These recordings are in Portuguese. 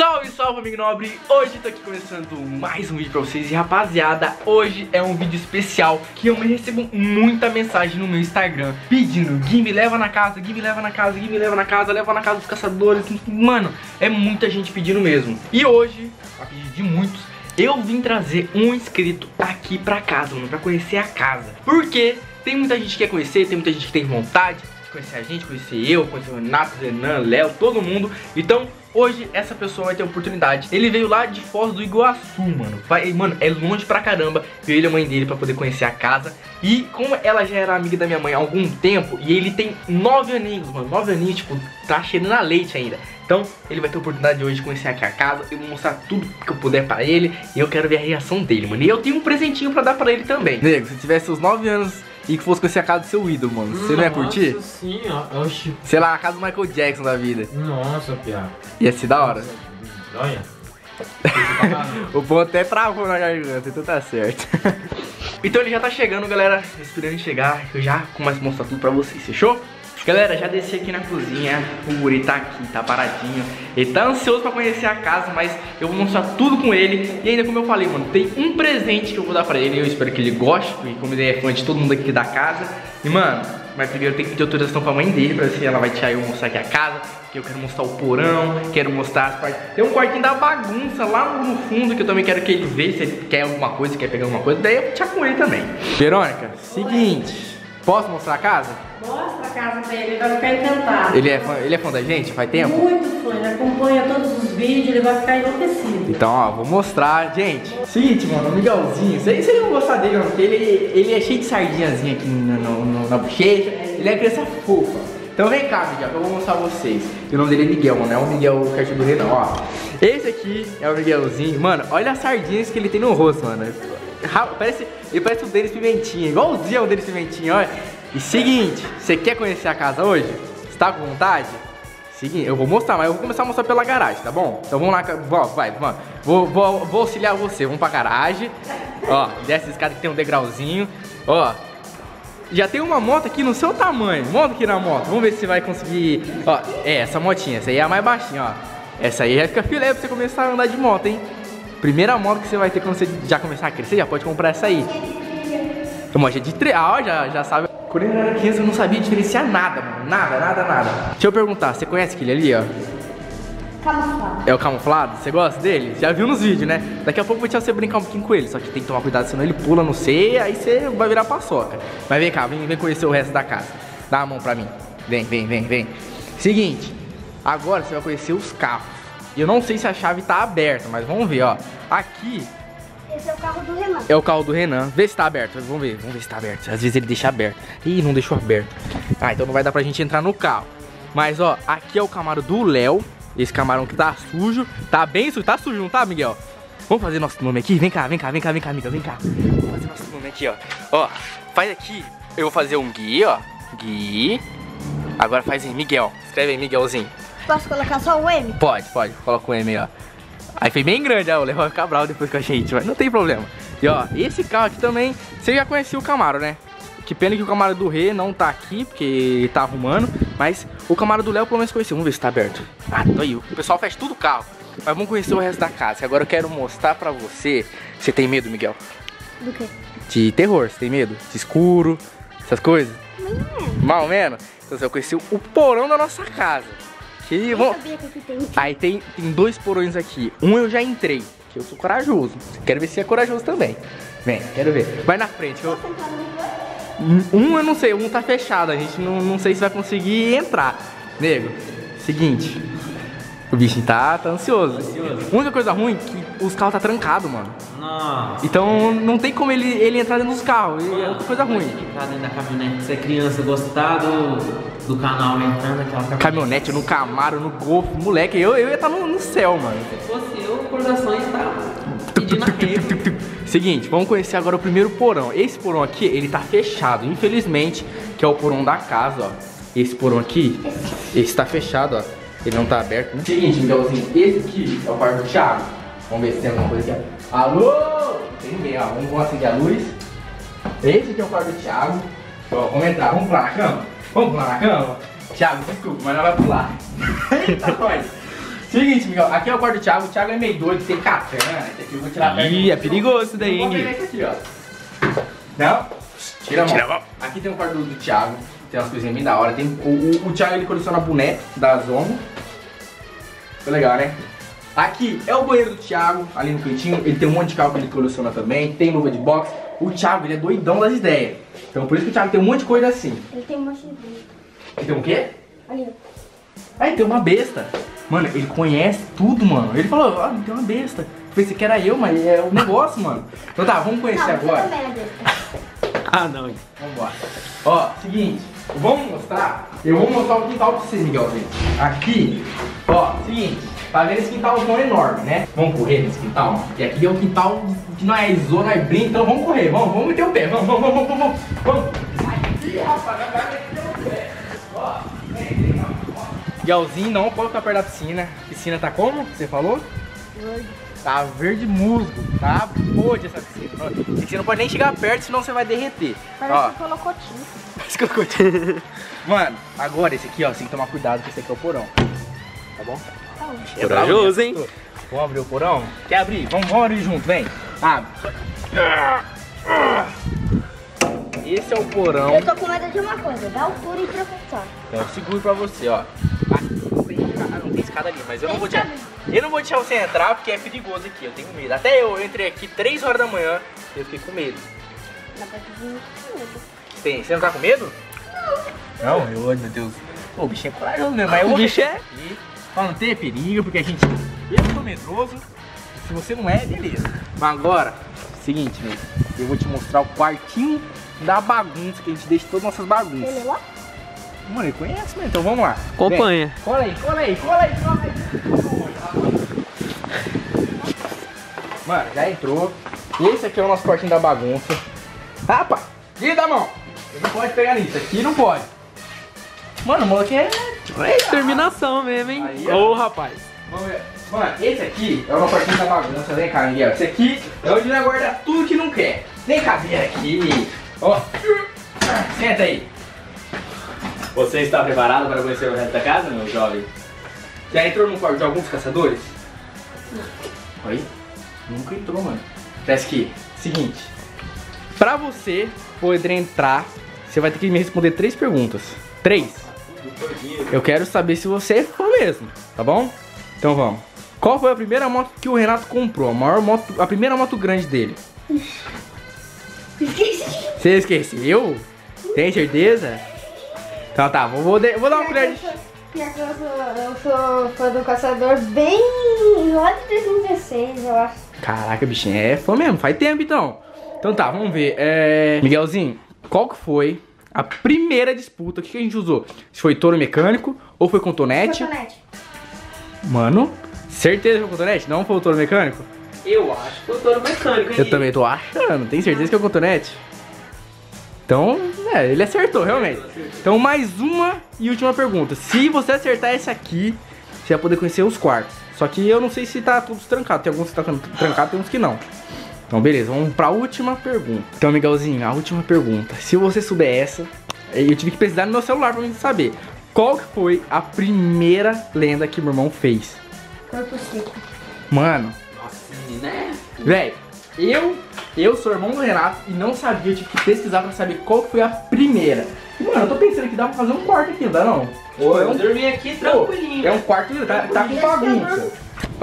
Salve, salve, amigo nobre! Hoje tô aqui começando mais um vídeo pra vocês. E rapaziada, hoje é um vídeo especial que eu me recebo muita mensagem no meu Instagram pedindo: Gui, me leva na casa, Gui, me leva na casa, Gui, me leva na casa dos caçadores. Mano, é muita gente pedindo mesmo. E hoje, a pedido de muitos, eu vim trazer um inscrito aqui pra casa, mano, pra conhecer a casa. Porque tem muita gente que quer conhecer, tem muita gente que tem vontade de conhecer a gente, conhecer eu, conhecer o Renato, o Renan, Léo, todo mundo. Então hoje essa pessoa vai ter a oportunidade. Ele veio lá de Foz do Iguaçu, mano. Mano, é longe pra caramba. Veio ele e a mãe dele pra poder conhecer a casa. E como ela já era amiga da minha mãe há algum tempo, e ele tem 9 aninhos, mano. 9 aninhos, tipo, tá cheirando a leite ainda. Então ele vai ter a oportunidade hoje de conhecer aqui a casa. Eu vou mostrar tudo que eu puder pra ele. E eu quero ver a reação dele, mano. E eu tenho um presentinho pra dar pra ele também. Nego, se tivesse os 9 anos e que fosse conhecer a casa do seu ídolo, mano, você não ia curtir? Sim, ó. Oxi. Sei lá, a casa do Michael Jackson da vida. Nossa, piá. Ia ser da hora. Olha. O ponto até travou na garganta, então tá certo. Então ele já tá chegando, galera. Esperando ele chegar, eu já começo a mostrar tudo pra vocês, fechou? Galera, já desci aqui na cozinha. O guri tá aqui, tá paradinho. Ele tá ansioso pra conhecer a casa, mas eu vou mostrar tudo com ele. E ainda, como eu falei, mano, tem um presente que eu vou dar pra ele. Eu espero que ele goste, porque como ele é fã de todo mundo aqui da casa. E mano, mas primeiro tem que pedir autorização pra mãe dele, pra ver se ela vai deixar eu mostrar aqui a casa. Que eu quero mostrar o porão, quero mostrar as partes. Tem um quartinho da bagunça lá no fundo, que eu também quero que ele veja se ele quer alguma coisa, quer pegar alguma coisa. Daí eu vou deixar com ele também. Verônica, seguinte, posso mostrar a casa? Mostra a casa pra ele, ele vai ficar encantado. Ele é fã da gente? Faz tempo? Muito fã, ele acompanha todos os vídeos, ele vai ficar enlouquecido. Então, ó, vou mostrar, gente. Seguinte, mano, o Miguelzinho, vocês vão gostar dele, mano, porque ele é cheio de sardinhazinha aqui na bochecha. Ele é criança fofa. Então vem cá, Miguel, que eu vou mostrar vocês. E o nome dele é Miguel, mano, não é o Miguel Cartinho do Renan, ó. Esse aqui é o Miguelzinho. Mano, olha as sardinhas que ele tem no rosto, mano. Ele parece o Denis Pimentinha, igualzinho o Denis Pimentinha, olha. E seguinte, você quer conhecer a casa hoje? Você tá com vontade? Seguinte, eu vou mostrar, mas eu vou começar a mostrar pela garagem, tá bom? Então vamos lá, vamos. Vou auxiliar você, vamos pra garagem. Ó, desce esse cara que tem um degrauzinho. Ó, já tem uma moto aqui no seu tamanho. Monta aqui na moto, vamos ver se você vai conseguir. Ó, essa motinha, essa aí é a mais baixinha, ó. Essa aí já fica filé pra você começar a andar de moto, hein? Primeira moto que você vai ter quando você já começar a crescer, já pode comprar essa aí. Uma moto de 3, ó, já sabe. Quando eu era criança eu não sabia diferenciar nada, mano. Nada. Deixa eu perguntar, você conhece aquele ali, ó? Camuflado. É o camuflado? Você gosta dele? Já viu nos vídeos, né? Daqui a pouco eu vou deixar você brincar um pouquinho com ele. Só que tem que tomar cuidado, senão ele pula no C, aí você vai virar paçoca. Mas vem cá, vem conhecer o resto da casa. Dá a mão pra mim. Vem. Seguinte, agora você vai conhecer os carros. E eu não sei se a chave tá aberta, mas vamos ver, ó. Aqui Esse é o carro do Renan. é o carro do Renan. Vê se tá aberto. Vamos ver se tá aberto. Às vezes ele deixa aberto. Ih, não deixou aberto. Ah, então não vai dar pra gente entrar no carro. Mas ó, aqui é o Camaro do Léo. Esse camarão que tá sujo. Tá bem sujo. Tá sujo, não tá, Miguel? Vamos fazer nosso nome aqui? Vem cá, amiga. Vem cá. Vamos fazer nosso nome aqui, ó. Ó, faz aqui. Eu vou fazer um Gui, ó. Gui. Agora faz aí, Miguel. Escreve aí, Miguelzinho. Posso colocar só o M? Pode. Coloca o M aí, ó. Aí foi bem grande, ó. O Léo vai ficar bravo depois com a gente, mas não tem problema. E ó, esse carro aqui também, você já conhecia o Camaro, né? Que pena que o Camaro do Rê não tá aqui, porque ele tá arrumando. Mas o Camaro do Léo pelo menos conheceu. Vamos ver se tá aberto. Ah, tô aí. O pessoal fecha tudo o carro. Mas vamos conhecer o resto da casa. Que agora eu quero mostrar pra você. Você tem medo, Miguel? Do quê? De terror, você tem medo? De escuro, essas coisas? Mais ou menos. Mal menos? Então você vai conhecer o porão da nossa casa. Que Eu sabia que aqui tem. Aí tem 2 porões aqui. Um eu já entrei, que eu sou corajoso. Quero ver se é corajoso também. Vem, quero ver. Vai na frente. Posso entrar no dois? Um eu não sei, um tá fechado. A gente não sei se vai conseguir entrar. Nego, seguinte. O bichinho tá ansioso. A única coisa ruim é que os carros tá trancado, mano. Nossa. Então não tem como ele entrar dentro dos carros. É outra coisa ruim. Entrar dentro da caminhonete. Se é criança, gostar do canal, entrando naquela Caminhonete, no Camaro, no Golf. Moleque, eu ia estar no céu, mano. Se fosse eu, o coração ia estar pedindo arrego. Seguinte, vamos conhecer agora o primeiro porão. Esse porão aqui, ele tá fechado, infelizmente, que é o porão da casa, ó. Esse porão aqui, esse tá fechado, ó. Ele não tá aberto, né? Seguinte, Miguelzinho, esse aqui é o quarto do Thiago. Vamos ver se tem alguma coisa aqui, ó. Alô? Tem ninguém, ó. Vamos acender a luz. Esse aqui é o quarto do Thiago. Ó, vamos entrar, vamos pular na cama? Vamos pular na cama? Thiago, desculpa, mas não vai pular. Eita, nós! Seguinte, Miguel, aqui é o quarto do Thiago. O Thiago é meio doido, tem katana. Esse aqui eu vou tirar a perna. Ih, é perigoso isso daí, Vou hein, pegar Gui? esse aqui, ó. Não? Tira a mão. Aqui tem o quarto do Thiago. Tem umas coisinhas bem da hora. Tem o Thiago, ele coleciona boneco da Zomo. Foi legal, né? Aqui é o banheiro do Thiago, ali no cantinho. Ele tem um monte de carro que ele coleciona também. Tem luva de boxe. O Thiago, ele é doidão das ideias. Então por isso que o Thiago tem um monte de coisa assim. Ele tem um monte de brinco. Ele tem o quê? Ali, ó. Aí tem uma besta. Mano, ele conhece tudo, mano. Ele falou, ó, tem uma besta. Eu pensei que era eu, mas é o negócio, mano. Então tá, vamos conhecer agora. Também é besta. Ah, não, hein? Vambora. Ó, seguinte, vamos mostrar. Eu vou mostrar o quintal pra vocês, Miguelzinho. Aqui, ó, seguinte, tá vendo esse quintalzão enorme, né? Vamos correr nesse quintal, porque aqui é o quintal que não é zona, não é brinco, então vamos correr, vamos meter o pé, vamos. Aqui, rapaz, vai meter o pé. Ó, vem. Miguelzinho não pode ficar perto da piscina. A piscina tá como? Você falou? Verde. Tá verde musgo, tá podre essa piscina. Você não pode nem chegar perto, senão você vai derreter. Parece que colocou tinta. Parece que colocou tinta. Mano, agora esse aqui, ó, você tem que tomar cuidado, que esse aqui é o porão. Tá bom? Tá bom. É Corajoso, hein? Vamos abrir o porão? Quer abrir? Vamos abrir junto, vem. Abre. Esse é o porão. Eu tô com medo de uma coisa, da altura e preconceito. Então eu seguro pra você, ó. Aqui não tem escada ali, mas eu não vou deixar. Eu não vou deixar você entrar porque é perigoso aqui, eu tenho medo. Até eu entrei aqui 3 horas da manhã e eu fiquei com medo. Dá pra dizer com medo. Tem, você não tá com medo? Não, meu Deus. Pô, o bichinho é corajoso mesmo, mas eu vou bicho deixar aqui pra não ter perigo, porque a gente. Eu sou medroso. Se você não é, beleza. Mas agora, seguinte, mesmo. Eu vou te mostrar o quartinho da bagunça, que a gente deixa todas as nossas bagunças. Ele lá? Mano, ele conhece, né? Então vamos lá. Acompanha. Vem. Cola aí. Mano, já entrou. Esse aqui é o nosso quartinho da bagunça. Rapaz, tira da mão. Ele não pode pegar nisso, aqui não pode. Mano, o moleque é... Determinação mesmo, hein? Aí, ó. Ô, rapaz. Vamos ver. Mano, esse aqui é o nosso quartinho da bagunça. Vem cá, Miguel. Esse aqui é onde nós guarda tudo que não quer. Vem cá, vem aqui. Ó. Senta aí. Você está preparado para conhecer o resto da casa, meu jovem? Já entrou no quarto de alguns caçadores? Não. Oi? Nunca entrou, mano. Parece que, seguinte. Pra você poder entrar, você vai ter que me responder 3 perguntas. 3. Eu quero saber se você é fã mesmo, tá bom? Então vamos. Qual foi a primeira moto que o Renato comprou? A primeira moto grande dele? Você esqueceu? Tem certeza? Então tá, vou dar uma colher de... Eu sou fã do caçador bem lá de 2016, eu acho. Caraca, bichinho, é fã mesmo, faz tempo então. Então tá, vamos ver. Miguelzinho, qual que foi a primeira disputa? O que a gente usou? Se foi touro mecânico ou foi cotonete? Cotonete. Mano, certeza que foi cotonete? Não foi o touro mecânico? Eu acho que eu tô no mecânico, hein? Eu também tô achando, tem certeza que é o cotonete? Então, ele acertou, realmente. Então, mais uma e última pergunta. Se você acertar essa aqui, você vai poder conhecer os quartos. Só que eu não sei se tá todos trancados. Tem alguns que tá trancado, tem uns que não. Então, beleza, vamos pra última pergunta. Então, Miguelzinho, a última pergunta. Se você souber essa, eu tive que pesquisar no meu celular pra mim saber. Qual que foi a primeira lenda que meu irmão fez? Corpo seco. Mano, Nossa, né? velho, eu sou irmão do Renato e não sabia, eu tive que pesquisar pra saber qual que foi a primeira. E, mano, eu tô pensando que dá pra fazer um quarto aqui, não dá não? Pô, eu dormi aqui tranquilinho. É um quarto, tá com bagunça.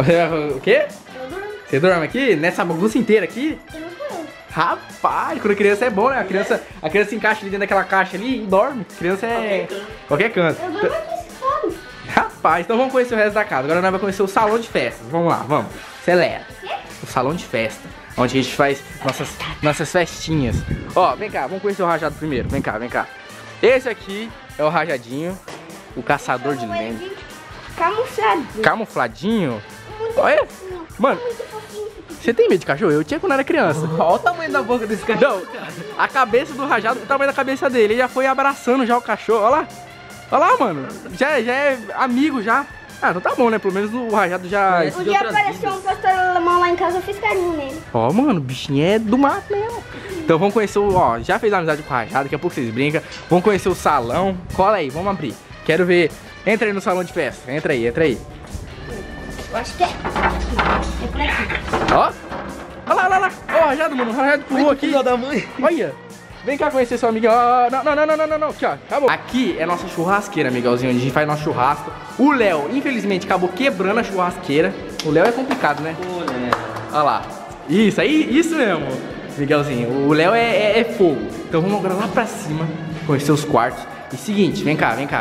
O quê? Eu durmo. Você dorme aqui? Nessa bagunça inteira aqui? Eu não durmo. Rapaz, quando criança é bom, né? A criança encaixa ali dentro daquela caixa ali e dorme. Criança é... Qualquer canto. Eu durmo aqui, sabe? Rapaz, então vamos conhecer o resto da casa. Agora nós vamos conhecer o salão de festas. Vamos lá, vamos. Acelera. O salão de festa. Onde a gente faz nossas festinhas. Ó, vem cá, vamos conhecer o rajado primeiro. Vem cá. Esse aqui é o rajadinho. O caçador de lendas. Camuflado. Camufladinho. Olha. Mano, você tem medo de cachorro? Eu tinha quando era criança. Olha o tamanho da boca desse cachorro. Não, a cabeça do rajado, o tamanho da cabeça dele. Ele já foi abraçando já o cachorro. Olha lá. Olha lá, mano. Já é amigo já. Ah, então tá bom, né? Pelo menos o rajado já... Um dia apareceu um pastor alemão lá em casa, eu fiz carinho nele. Ó, mano, o bichinho é do mato mesmo. Então vamos conhecer o... Ó, já fez amizade com o rajado, daqui a pouco vocês brincam. Vamos conhecer o salão. Cola aí, vamos abrir. Quero ver... Entra aí no salão de festa. Entra aí. Eu acho que é. É por aqui. Ó. Olha lá, olha lá. Ó, o Rajado, mano. O Rajado pulou aqui. Filha da mãe. Olha. Vem cá conhecer seu amiguinho. Ó, não. Aqui, ó. Acabou. Aqui é nossa churrasqueira, Miguelzinho, onde a gente faz nosso churrasco. O Léo, infelizmente, acabou quebrando a churrasqueira. O Léo é complicado, né? Olha lá. Isso aí, isso mesmo, Miguelzinho. O Léo é fogo. Então vamos agora lá pra cima, conhecer os quartos. E seguinte, vem cá. Também já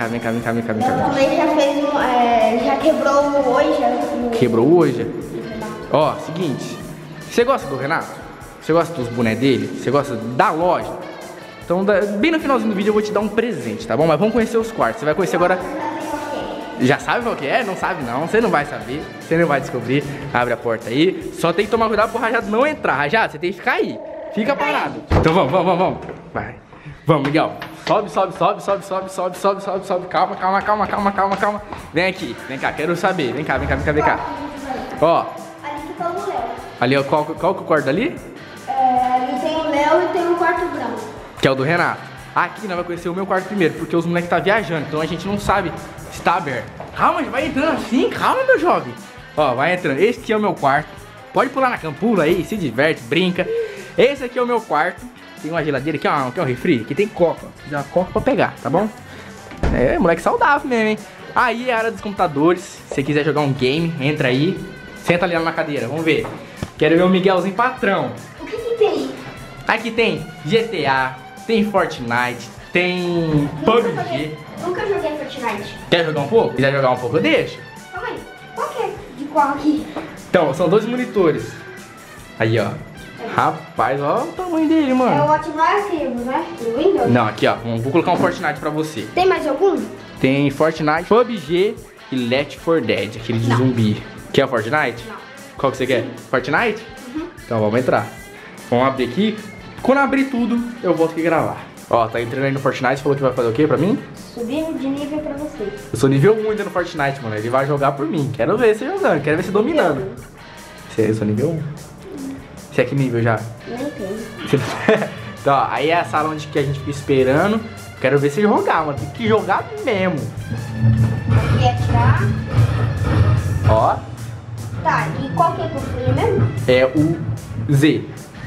fez já quebrou o hoje. Quebrou o hoje. Ó, seguinte. Você gosta do Renato? Você gosta dos bonés dele? Você gosta da loja? Então, bem no finalzinho do vídeo eu vou te dar um presente, tá bom? Mas vamos conhecer os quartos. Você vai conhecer agora... Já sabe qual que é? Não sabe não. Você não vai saber. Você não vai descobrir. Abre a porta aí. Só tem que tomar cuidado pro Rajado não entrar. Rajado, você tem que ficar aí. Fica parado. Então vamos. Vai. Vamos, Miguel. Sobe. Calma. Vem aqui. Vem cá, quero saber. Vem cá. Ó. Ali que tá o Léo. Ali, ó. Qual que é o quarto ali? Ali tem o Léo e tem um quarto branco. Que é o do Renato. Aqui nós vamos conhecer o meu quarto primeiro, porque os moleques tá viajando, então a gente não sabe se tá aberto. Calma, vai entrando assim, calma, meu jovem. Ó, vai entrando. Esse aqui é o meu quarto. Pode pular na campula aí, se diverte, brinca. Esse aqui é o meu quarto. Tem uma geladeira aqui, ó, que é um refri. Aqui tem coca. Tem uma coca pra pegar, tá bom? É, moleque saudável mesmo, hein? Aí é a área dos computadores. Se você quiser jogar um game, entra aí. Senta ali na cadeira, vamos ver. Quero ver o Miguelzinho patrão. O que tem? Aqui tem GTA, tem Fortnite, tem PUBG. Nunca joguei Fortnite. Quer jogar um pouco? Quiser jogar um pouco, eu deixo. Calma aí. Qual que é de qual aqui? Então, são 2 monitores. Aí, ó. Rapaz, ó o tamanho dele, É mano. o ótimo arquivo, né? Do Windows. Não, aqui, ó. Vou colocar um Fortnite pra você. Tem mais algum? Tem Fortnite, PUBG e Left 4 Dead, aquele de zumbi. Quer o Fortnite? Não. Qual que você quer? Fortnite? Então vamos entrar. Vamos abrir aqui. Quando abrir tudo, eu volto aqui gravar. Ó, tá entrando aí no Fortnite, falou que vai fazer o quê pra mim? Subir de nível pra você. Eu sou nível 1 ainda no Fortnite, mano. Ele vai jogar por mim. Quero ver você jogando, quero ver você dominando. Eu sou nível 1? Você é que nível já? Nem tem. Então, ó, aí é a sala onde que a gente fica esperando. Quero ver você jogar, mano. Tem que jogar mesmo. Aqui é tirar. Ó. Tá, e qual que é que eu fui mesmo? É o Z.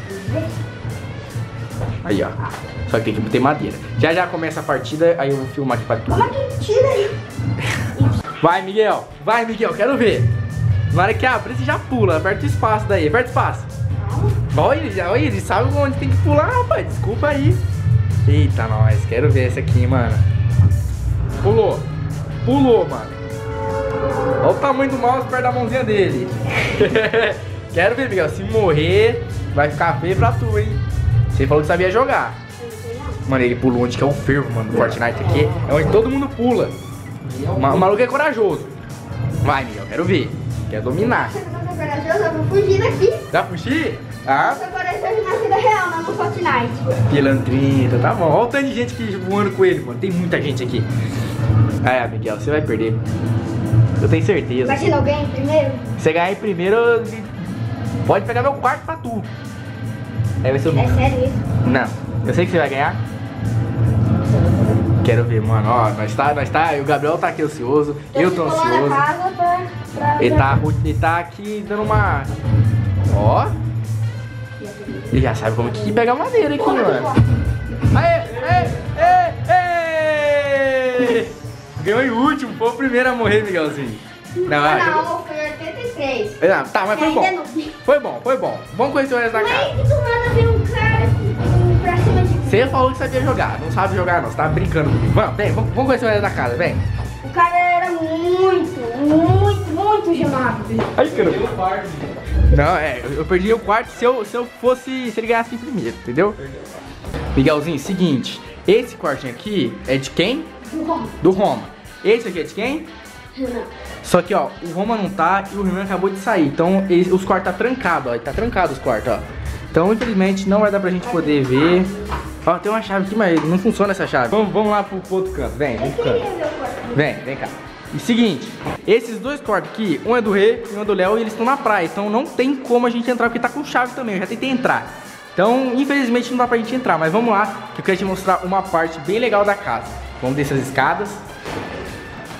Aí, ó. Só que tem que ter madeira. Já começa a partida, aí eu vou filmar aqui pra tu. Como é que tira aí? Vai, Miguel, quero ver. Na hora que abrir, você já pula. Aperta o espaço daí, aperta o espaço. Olha, ele sabe onde tem que pular, rapaz. Desculpa aí. Eita, nós, quero ver esse aqui, mano. Pulou, mano. Olha o tamanho do mouse perto da mãozinha dele. Quero ver, Miguel. Se morrer, vai ficar feio pra tu, hein? Você falou que sabia jogar. Mano, ele pulou onde que é o fervo, mano, do Fortnite aqui. É onde todo mundo pula. O maluco é corajoso. Vai, Miguel, quero ver. Quer dominar. Você tá corajoso? Eu vou fugir daqui. Dá pra fugir? Ah? Eu sou corajoso na vida real, não no Fortnite. Pilantrinha, tá bom. Olha o tanto de gente que voando com ele, mano. Tem muita gente aqui. É, Miguel, você vai perder. Eu tenho certeza. Imagina alguém primeiro? Você ganhar em primeiro, pode pegar meu quarto pra tu. Aí vai ser o É sério isso? Não, eu sei que você vai ganhar. Quero ver, mano. Ó, nós tá. O Gabriel tá aqui ansioso. Eu tô ansioso. Casa pra Ele tá aqui dando uma. Ó. Ele já sabe como que pega madeira aqui, mano. Aê! Ganhou em último, foi o primeiro a morrer, Miguelzinho. Não, foi 83. Não, tá, mas foi bom. Foi bom. Vamos conhecer o resto da casa. Mas que do nada vem um cara pra cima de mim. Você falou que sabia jogar, não sabe jogar não, você tá brincando comigo. Vamos conhecer o resto da casa, vem. O cara era muito gemado. Ai, caramba. Não, eu perdi o quarto se ele ganhasse em primeiro, entendeu? Miguelzinho, seguinte, esse quartinho aqui é de quem? Do Roma. Esse aqui é de quem? Renan. Só que, ó, o Roma não tá e o Renan acabou de sair. Então, os quartos tá trancado, ó. Tá trancado os quartos, ó. Então, infelizmente, não vai dar pra gente poder ver. Ó, tem uma chave aqui, mas não funciona essa chave. Vamos lá pro outro canto. Vem pro canto. Vem cá. E seguinte, esses dois quartos aqui, um é do Rê e um é do Léo, e eles estão na praia. Então, não tem como a gente entrar, porque tá com chave também. Eu já tentei entrar. Então, infelizmente, não dá pra gente entrar. Mas vamos lá, que eu quero te mostrar uma parte bem legal da casa. Vamos descer as escadas.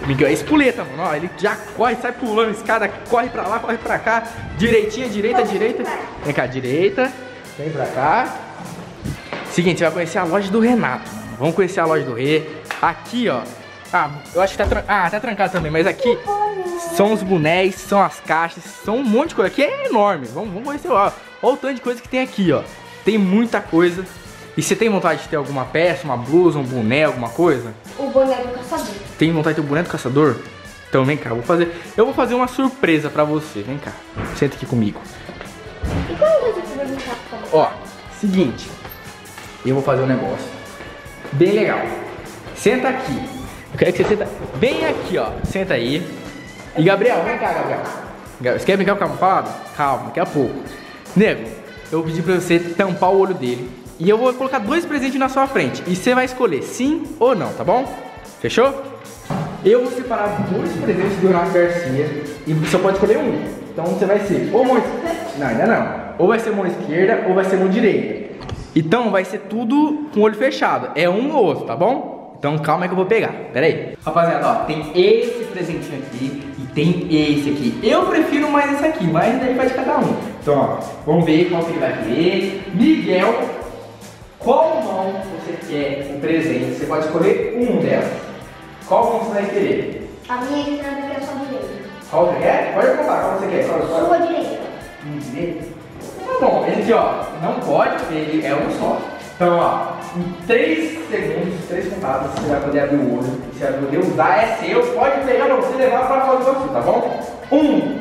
Miguel é espoleta, mano. Ó, ele já corre, sai pulando escada, corre pra lá, corre pra cá. Direitinha, direita. Vem cá, direita. Vem pra cá. Seguinte, você vai conhecer a loja do Renato. Vamos conhecer a loja do Rê. Aqui, ó. Ah, eu acho que tá trancado também, mas aqui são os bonés, são as caixas, são um monte de coisa. Aqui é enorme. Vamos conhecer, ó. Olha o tanto de coisa que tem aqui, ó. Tem muita coisa. E você tem vontade de ter alguma peça, uma blusa, um boné, alguma coisa? O boné do caçador. Tem vontade de ter o boné do caçador? Então vem cá, eu vou fazer uma surpresa pra você. Vem cá, senta aqui comigo. E quando você vai brincar com ele? Ó, seguinte. Eu vou fazer um negócio bem legal. Senta aqui. Eu quero que você senta bem aqui, ó. Senta aí. E Gabriel, vem cá, Gabriel. Você quer brincar com o camuflado? Calma, daqui a pouco. Nego, eu vou pedir pra você tampar o olho dele. E eu vou colocar 2 presentes na sua frente. E você vai escolher sim ou não, tá bom? Fechou? Eu vou separar 2 presentes do Renato Garcia. E você pode escolher um. Então você vai ser ou mão esquerda. Não, ainda não. Ou vai ser mão esquerda ou vai ser mão direita. Então vai ser tudo com o olho fechado. É um ou outro, tá bom? Então calma aí que eu vou pegar. Pera aí. Rapaziada, ó, tem esse presentinho aqui e tem esse aqui. Eu prefiro mais esse aqui, mas daí vai de cada um. Então, ó, vamos ver qual que ele vai querer. Miguel, qual mão você quer o presente? Você pode escolher um delas. Qual mão você vai querer? A minha esquerda é a sua direita. Qual você quer? Pode contar, qual você quer? Sua direita. Direita? Tá bom, esse aqui, ó, não pode, porque ele é um só. Então, ó, em 3 segundos, 3 contados, você vai poder abrir o olho. Você vai poder usar, é seu. Pode pegar pra você levar pra fora do seu, tá bom? 1,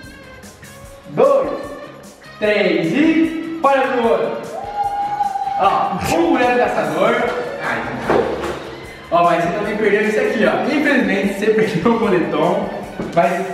2, 3 e... Pode abrir o olho. Ó, um boneco do caçador. Ai, ó, mas você também perdeu isso aqui, ó. Infelizmente, você perdeu o moletom. Mas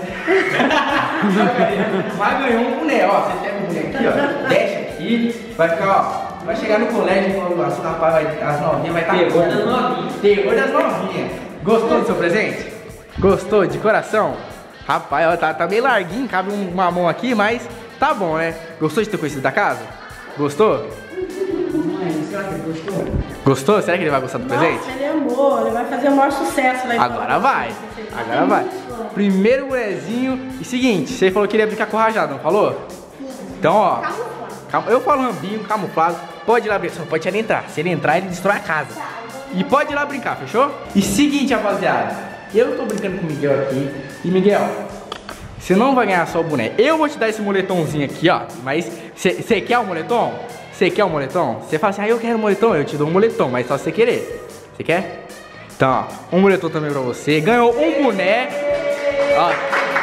ganhou um boné, ó. Você pega o boné aqui, ó. Deixa aqui. Vai ficar, ó. Vai chegar no colégio e falar, nossa, rapaz, as novinhas vai estar. Pegou das novinhas. Pegou das novinhas. Gostou do seu presente? Gostou de coração? Rapaz, ó, tá meio larguinho, cabe uma mão aqui, mas tá bom, né? Gostou de ter conhecido da casa? Gostou? Será que ele gostou? Gostou? Será que ele vai gostar do presente? Nossa, ele amou, ele vai fazer o maior sucesso lá em Agora vai. Agora vai. Primeiro bonezinho. E seguinte, você falou que ele ia brincar com o rajado, não falou? Então, ó. Eu falo rambinho, camuflado. Pode ir lá brincar, só pode ele entrar. Se ele entrar, ele destrói a casa. E pode ir lá brincar, fechou? E seguinte, rapaziada. Eu tô brincando com o Miguel aqui. E Miguel, você não vai ganhar só o boné. Eu vou te dar esse moletomzinho aqui, ó. Mas você quer o moletom? Você quer o moletom? Você fala assim, ah, eu quero o moletom. Eu te dou um moletom, mas só se você querer. Você quer? Então, ó, um moletom também pra você. Ganhou um boné. Ó.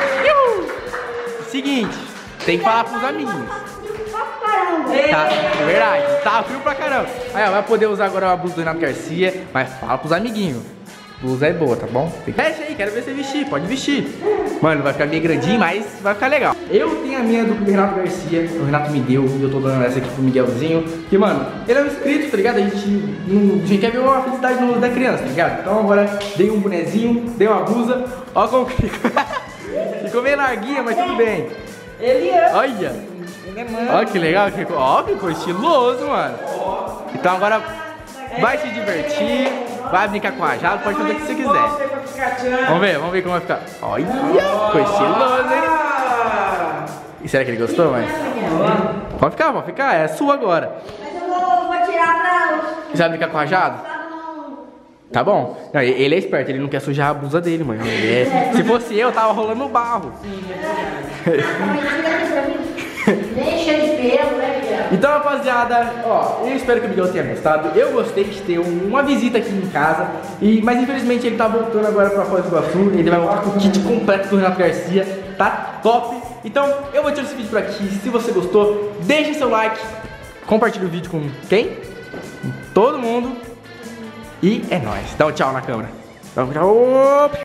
Seguinte, tem que falar pros amiguinhos. Tá, é verdade, tá frio pra caramba. Aí, ó, vai poder usar agora a blusa do Renato Garcia, mas fala pros amiguinhos. Blusa é boa, tá bom? Fecha aí, quero ver você vestir, pode vestir. Mano, vai ficar meio grandinho, mas vai ficar legal. Eu tenho a minha do Renato Garcia, o Renato me deu, e eu tô dando essa aqui pro Miguelzinho. Que, mano, ele é um inscrito, tá ligado? A gente quer ver a felicidade no da criança, tá ligado? Então agora dei um bonezinho, dei uma blusa, ó como que ficou. Ficou meio larguinha, mas tudo bem. Ele é. Olha, olha que legal que ficou. Ó, ficou estiloso, mano. Então agora vai se divertir. Vai brincar com a rajada, pode fazer o que você quiser. Vamos ver como vai ficar. Olha, ficou estiloso, hein? E será que ele gostou, mãe? Pode ficar, é sua agora. Mas eu vou tirar pra... Você vai brincar com a rajada? Tá bom. Não, ele é esperto, ele não quer sujar a blusa dele, mãe. Se fosse eu, tava rolando no barro. Deixa de pelo, né, Miguel? Então, rapaziada, ó, eu espero que o Miguel tenha gostado. Eu gostei de ter uma visita aqui em casa. Mas infelizmente ele tá voltando agora pra Foz do Iguaçu. Ele vai voltar com o kit completo do Renato Garcia. Tá top. Então, eu vou tirar esse vídeo por aqui. Se você gostou, deixa seu like. Compartilha o vídeo com quem? Com todo mundo. E é nóis. Dá um tchau na câmera. Dá um tchau.